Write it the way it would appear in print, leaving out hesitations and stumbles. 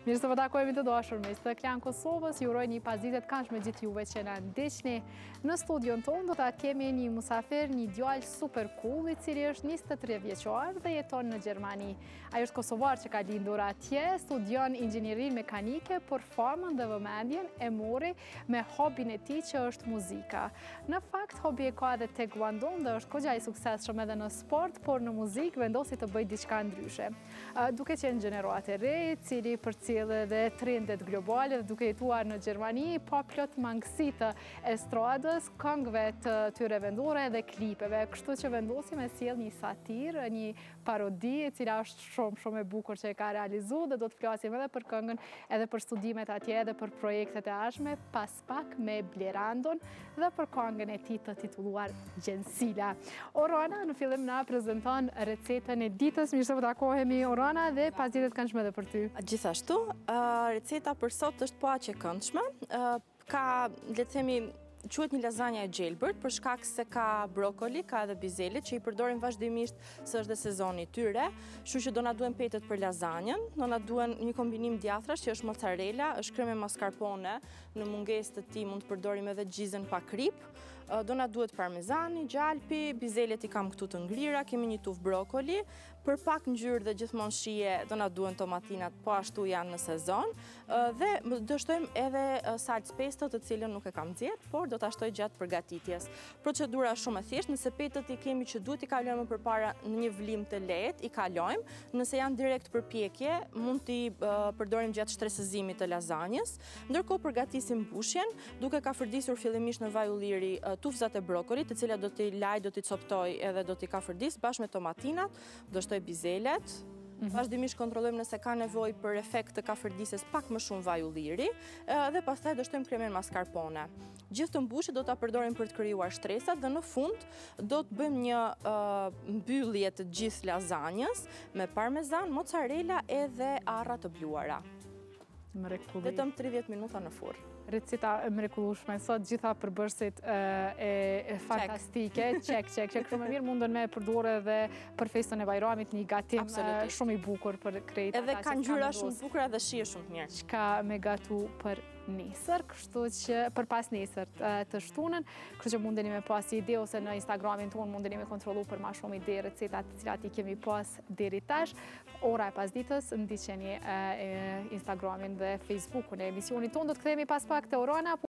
Mirë se vë takojmë të dashur me Stë Klan Kosovës. Ju uroj një pasdite të këndshme gjithë juve që na ndiqni. Në studion tonë do ta kemi një musafir, një djalë super cool, i cili është 23 vjeçar dhe jeton në Gjermani. Ai është kosovar që ka lindur atje, studion inxhinierin mekanike, por famën dhe vëmendjen e mori me hobin e tij që është muzika. Në fakt, hobi e ka edhe taekwondo dhe është goxha i suksesshëm edhe në sport, por në muzikë vendosi të bëjë diçka ndryshe. Duke qenë gjenerat e re, cili përcjellë dhe trendet globale dhe duke jetuar në Gjermani, pa plot mangësi të estradës, këngëve të tyre vendore dhe klipeve. Kështu që vendosi me sjell një satirë, një parodi, e cila është shumë e bukur që e ka realizuar dhe do të flasim edhe për këngën, edhe për studimet atje, edhe për projektet e ardhshme, pas pak me Blerandon dhe për këngën e tij të titulluar Gjensila. Orana në fillim na prezanton recetën e ditës. Mirë se vë takohemi, Orana, dhe pasdite të këndshme edhe për ty. Gjithashtu, receta për sot është po aq e këndshme. Ka, le të themi, quhet një lazanja e gjelbërt, për shkak se ka brokoli, ka edhe bizele, që i përdorim vazhdimisht se është dhe sezoni i tyre. Kështu që do na duhen petet për lazanjën, do na duhen një kombinim djathrash që është mozzarella, është kreme mascarpone, në mungesë të tij mund të përdorim edhe gjizën pa krip. Do na duhet parmezani, gjalpi, bizelet i kam këtu të ngrira, kemi një tufë brokoli, për pak ngjyrë dhe gjithmonë shije do na duhen tomatinat, po ashtu janë në sezon, dhe do shtojmë edhe salcë pesto, të cilën nuk e kam nxjerr, por do ta shtoj gjatë përgatitjes. Procedura është shumë e thjeshtë, nëse petët i kemi që duhet i kalojmë përpara në një vlim të lehtë, i kalojmë. Nëse janë direkt përpjekje, mund t'i përdorim gjatë shtresëzimit të lazanjës. Ndërkohë përgatisim mbushjen, duke ka fërdisur fillimisht në vaj ulliri tufzat e brokolit, të cilat do t'i laj, do t'i coptoj edhe do t'i ka fërdis bashkë me tomatinat, do shtoj bizelet. Vazhdimisht kontrollojmë nëse ka nevojë për efekt të kafërdises pak më shumë vaj ulliri, dhe pastaj do shtojmë kremen mascarpone. Gjithë të mbushje do ta përdorim për të krijuar shtresat dhe në fund do të bëjmë një mbyllje të gjithë lazanjës me parmezan, mozzarella edhe arra të bluara. Vetëm 30 minuta në furrë. Receta e mrekullueshme, sot gjitha përbërësit e fantastike, çek, shumë e mirë, mundën me përdore edhe për festën e Bajramit, një gatim shumë i bukur për krejt. Edhe ka ngjyra shumë bukura dhe shije shumë të mirë. Çka me gatu për nesër, kështu që për pas nesër të shtunën, kështu që mundeni me pas ide ose në Instagramin tonë mundeni me kontrollu për ma shumë ide recetat të cilat i kemi pas deri tash. Ora e pasdites, ndiqeni Instagramin dhe Facebookun e emisionit tonë. Do të kthehemi pas pak te Orana.